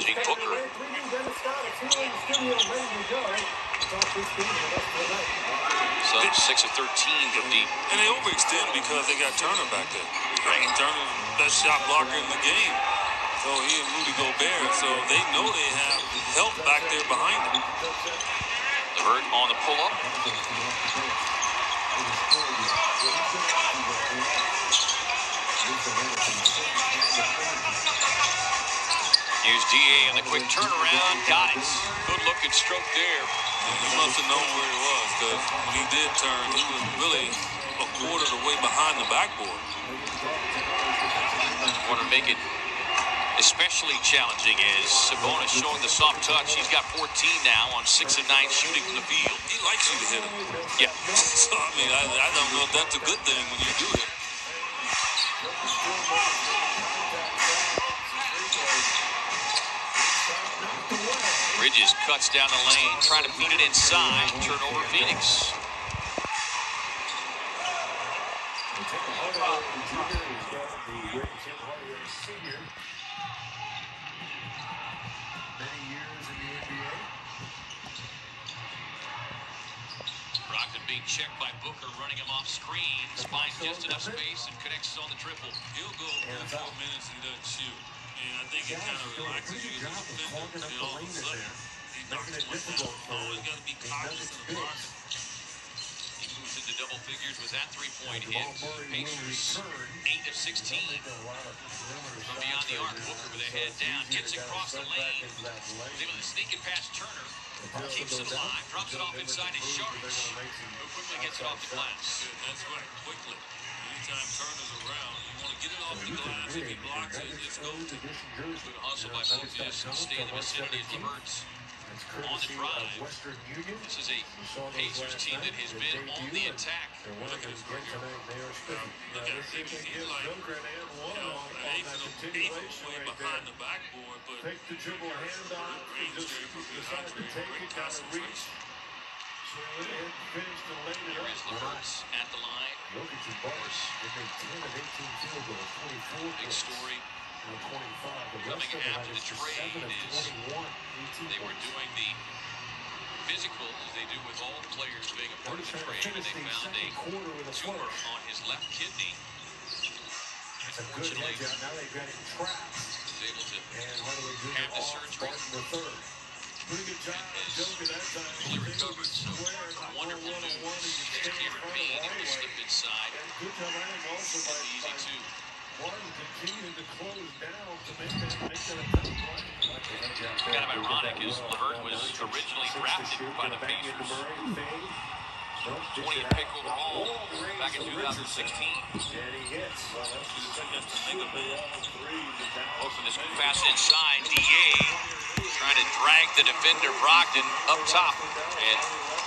challenging Booker. Suns 6 of 13 from deep. And they overextend because they got Turner back there. Turner's best shot blocker in the game. So he and Rudy Gobert, so they know they have help back there behind them. LeVert on the pull-up. Here's DA on the quick turnaround. Got it. Good looking stroke there. He must have known where he was, because when he did turn, he was really a quarter of the way behind the backboard. Want to make it especially challenging is Sabonis showing the soft touch. He's got 14 now on 6 of 9 shooting from the field. He likes you to hit him. Yeah. So, I mean, I don't know if that's a good thing when you do it. Bridges cuts down the lane, trying to beat it inside. Turnover Phoenix. Brogdon being checked by Booker, running him off screen. Finds just enough space and connects on the triple. He'll go 4 minutes and he doesn't shoot. And I think it kind of relaxes you as a defender. And all of a sudden, he knocks one down. Always got to be cognizant of blocking. He moves into double figures with that three-point hit. Pacers 8 of 16. From beyond the arc, Booker with a head down, gets across the lane. Was able to sneak it past Turner. Keeps it alive, drops it off inside his Sharks, who quickly gets it off the glass. That's right, quickly. Anytime Turner's around, you want to get it off the glass. If he blocks it, it's go to. Good hustle by Bogias to stay in the vicinity of LeVert's. On the drive, this is a Pacers team that has been on the attack. Look at his figure. Look at him. He's like, an eighth of the way behind the backboard, but take the dribble handoff and just decide to take it down the reach. So it finished and laid it Here is LeVert's at the line. Of course, 10 of 18 field goals, 24. Big story. 25. Coming after the trade is they were doing the physical as they do with all the players being a part of the trade, and they found a tumor on his left kidney. Unfortunately, he was able to have the surgery and has fully recovered. So wonderful news. As Cameron Payne able to slip inside. It'll be easy too. Kind of ironic as LeVert was originally drafted by the Pacers. 20th pick overall back in 2016. Open this pass inside. DA trying to drag the defender Brogdon up top. And